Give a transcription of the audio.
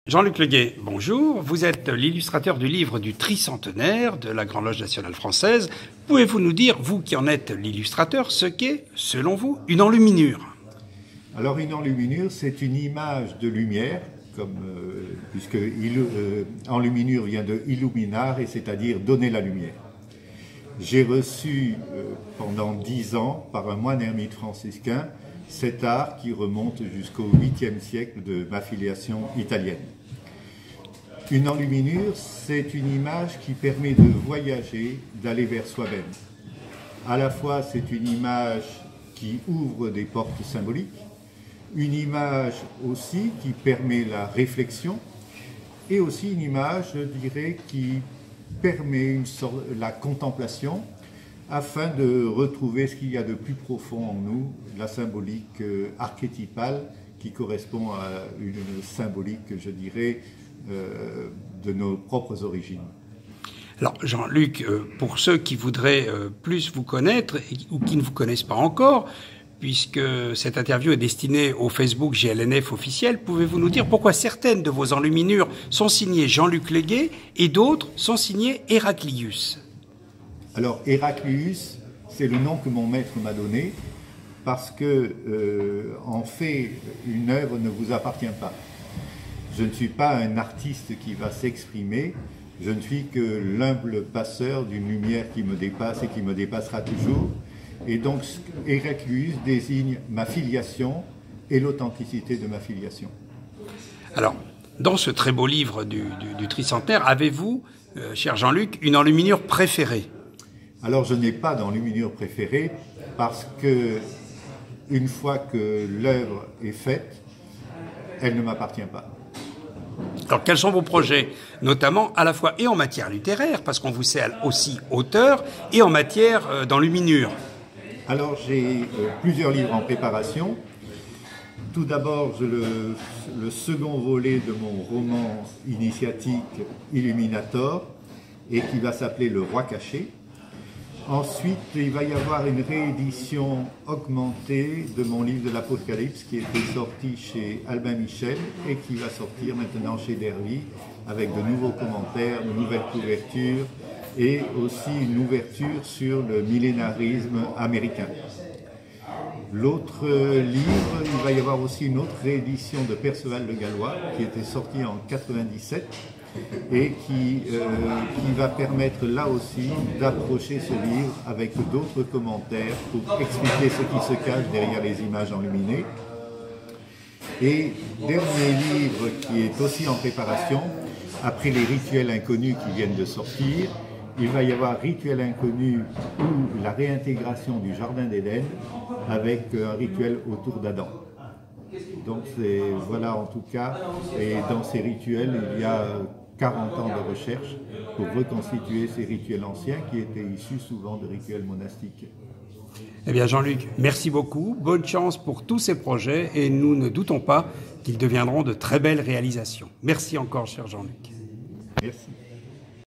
Jean-Luc Leguet, bonjour. Vous êtes l'illustrateur du livre du tricentenaire de la Grande Loge nationale française. Pouvez-vous nous dire, vous qui en êtes l'illustrateur, ce qu'est, selon vous, une enluminure? Alors une enluminure, c'est une image de lumière, puisque enluminure vient de illuminare, c'est-à-dire donner la lumière. J'ai reçu pendant 10 ans, par un moine ermite franciscain, cet art qui remonte jusqu'au 8e siècle de ma filiation italienne. Une enluminure, c'est une image qui permet de voyager, d'aller vers soi-même. À la fois, c'est une image qui ouvre des portes symboliques, une image aussi qui permet la réflexion, et aussi une image, je dirais, qui permet la contemplation, afin de retrouver ce qu'il y a de plus profond en nous, la symbolique archétypale qui correspond à une symbolique, je dirais, de nos propres origines. Alors Jean-Luc, pour ceux qui voudraient plus vous connaître ou qui ne vous connaissent pas encore, puisque cette interview est destinée au Facebook GLNF officiel, pouvez-vous nous dire pourquoi certaines de vos enluminures sont signées Jean-Luc Leguet et d'autres sont signées Héraclius? Alors Héraclius, c'est le nom que mon maître m'a donné parce que, en fait, une œuvre ne vous appartient pas. Je ne suis pas un artiste qui va s'exprimer, je ne suis que l'humble passeur d'une lumière qui me dépasse et qui me dépassera toujours. Et donc Héraclius désigne ma filiation et l'authenticité de ma filiation. Alors, dans ce très beau livre du tricentenaire, avez-vous, cher Jean-Luc, une enluminure préférée? Alors je n'ai pas d'enluminure préférée parce que une fois que l'œuvre est faite, elle ne m'appartient pas. Alors quels sont vos projets, notamment à la fois et en matière littéraire, parce qu'on vous sait aussi auteur, et en matière d'enluminure? Alors j'ai plusieurs livres en préparation. Tout d'abord le second volet de mon roman initiatique Illuminator, et qui va s'appeler Le Roi caché. Ensuite, il va y avoir une réédition augmentée de mon livre de l'Apocalypse qui était sorti chez Albin Michel et qui va sortir maintenant chez Dervy avec de nouveaux commentaires, de nouvelles couvertures et aussi une ouverture sur le millénarisme américain. L'autre livre, il va y avoir aussi une autre réédition de Perceval le Gallois qui était sorti en 97 et qui va permettre là aussi d'approcher ce livre avec d'autres commentaires pour expliquer ce qui se cache derrière les images enluminées. Et dernier livre qui est aussi en préparation, après les rituels inconnus qui viennent de sortir, il va y avoir Rituel inconnu ou la réintégration du Jardin d'Éden avec un rituel autour d'Adam. Donc voilà en tout cas, et dans ces rituels il y a 40 ans de recherche pour reconstituer ces rituels anciens qui étaient issus souvent de rituels monastiques. Eh bien Jean-Luc, merci beaucoup, bonne chance pour tous ces projets et nous ne doutons pas qu'ils deviendront de très belles réalisations. Merci encore cher Jean-Luc. Merci.